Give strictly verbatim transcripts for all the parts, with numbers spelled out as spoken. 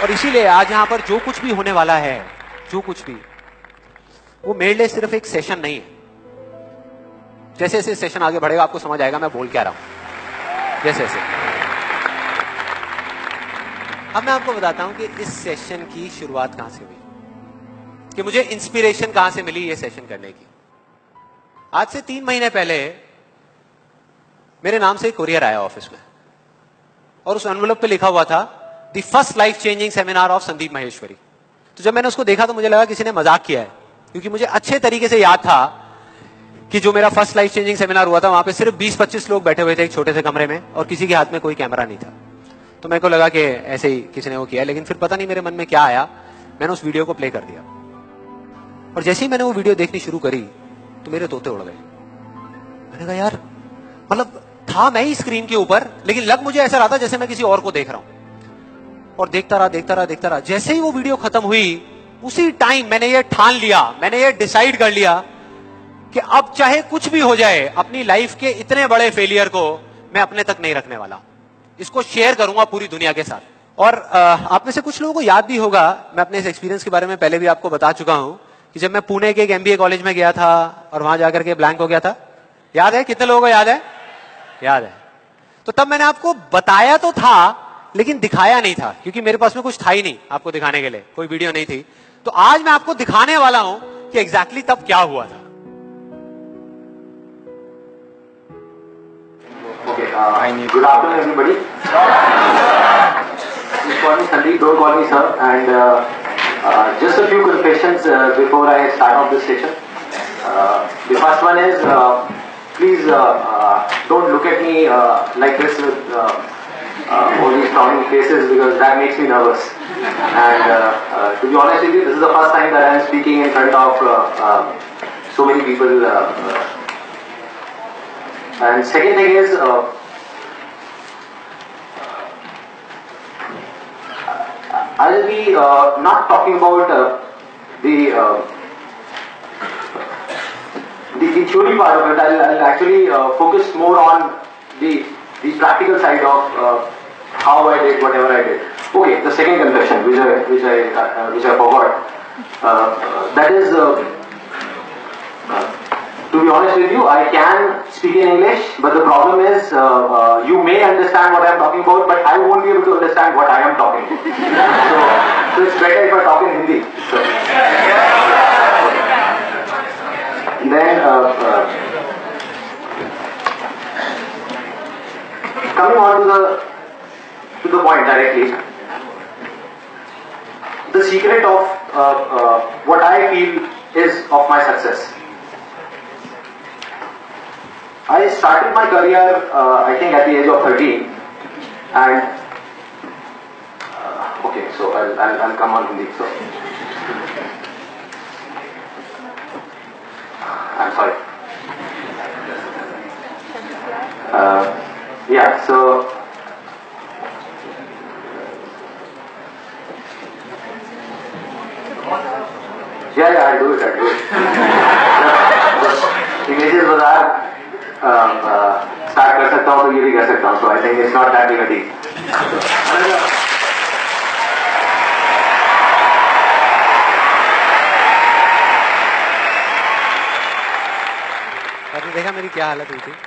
और इसीलिए आज यहां पर जो कुछ भी होने वाला है, जो कुछ भी, वो मेरे लिए सिर्फ एक सेशन नहीं है। जैसे जैसे सेशन आगे बढ़ेगा आपको समझ आएगा मैं बोल क्या रहा हूं। जैसे जैसे अब मैं आपको बताता हूं कि इस सेशन की शुरुआत कहां से हुई, कि मुझे इंस्पिरेशन कहां से मिली ये सेशन करने की। आज से तीन महीने पहले मेरे नाम से एक कोरियर आया ऑफिस में और उस एनवेलप पे लिखा हुआ था the first life changing seminar of Sandeep Maheshwari. तो जब मैंने उसको देखा तो मुझे लगा किसी ने मजाक किया है, क्योंकि मुझे अच्छे तरीके से याद था कि जो मेरा फर्स्ट लाइफ चेंजिंग सेमिनार हुआ था वहां पे सिर्फ बीस पच्चीस लोग बैठे हुए थे एक छोटे से कमरे में और किसी के हाथ में कोई कैमरा नहीं था। तो मेरे को लगा कि ऐसे ही किसी ने वो किया, लेकिन फिर पता नहीं मेरे मन में क्या आया, मैंने उस वीडियो को प्ले कर दिया और जैसे ही मैंने वो वीडियो देखनी शुरू करी तो मेरे तोते उड़ गए। मैंने कहा यार, मतलब था मैं ही स्क्रीन के ऊपर, लेकिन लग मुझे ऐसा रहा था जैसे मैं किसी और को देख रहा हूं। और देखता रहा देखता रहा देखता रहा जैसे ही वो वीडियो खत्म हुई उसी टाइम मैंने ये ठान लिया, मैंने ये डिसाइड कर लिया कि अब चाहे कुछ भी हो जाए, अपनी लाइफ के इतने बड़े फेलियर को मैं अपने तक नहीं रखने वाला, इसको शेयर करूंगा पूरी दुनिया के साथ। और आप में से कुछ लोगों को याद भी होगा, मैं अपने इस एक्सपीरियंस के बारे में पहले भी आपको बता चुका हूं कि जब मैं पुणे के एक एमबीए कॉलेज में गया था और वहां जाकर के ब्लैंक हो गया था। याद है? कितने लोगों को याद है? याद है। तो तब मैंने आपको बताया तो था लेकिन दिखाया नहीं था, क्योंकि मेरे पास में कुछ था ही नहीं आपको दिखाने के लिए, कोई वीडियो नहीं थी। तो आज मैं आपको दिखाने वाला हूं कि एग्जैक्टली तब क्या हुआ था। Okay, uh, good afternoon everybody. Just call me Sandeep, don't call me sir. And uh, uh, just a few confessions uh, before I start off this session. Uh, the first one is, uh, please uh, uh, don't look at me uh, like this with uh, uh, all these frowning faces, because that makes me nervous. And uh, uh, to be honest with you, this is the first time that I am speaking in front of uh, uh, so many people. Uh, uh, And second thing is, uh, I'll be uh, not talking about uh, the, uh, the the theory part of it. I'll, I'll actually uh, focus more on the the practical side of uh, how I did whatever I did. Okay, the second confession, which I which I uh, which I forgot. Uh, uh, that is. Uh, uh, To be honest with you, I can speak in English, but the problem is, uh, uh, you may understand what I am talking about, but I won't be able to understand what I am talking about. So, so it's better if I talk in Hindi. So. Then, uh, uh, coming on to the to the point directly, the secret of uh, uh, what I feel is of my success. I started my career, uh, I think, at the age of thirteen, and uh, okay, so I'll, I'll, I'll come on Hindi. So, I'm sorry. Uh, yeah, so yeah, yeah, I'll do it. I'll do it. Images Bazaar. Start कर सकता हूँ तो ये भी कर सकता हूँ, so I think it's not that big a deal. आपने देखा मेरी क्या हालत हुई थी?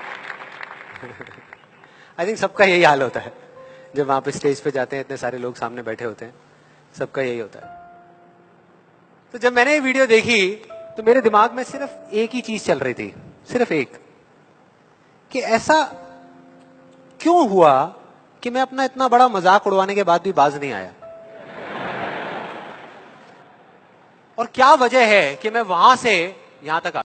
आई थिंक सबका यही हाल होता है जब वहां पे स्टेज पे जाते हैं, इतने सारे लोग सामने बैठे होते हैं, सबका यही होता है। तो जब मैंने ये वीडियो देखी तो मेरे दिमाग में सिर्फ एक ही चीज चल रही थी, सिर्फ एक, कि ऐसा क्यों हुआ कि मैं अपना इतना बड़ा मजाक उड़वाने के बाद भी बाज नहीं आया, और क्या वजह है कि मैं वहां से यहां तक आ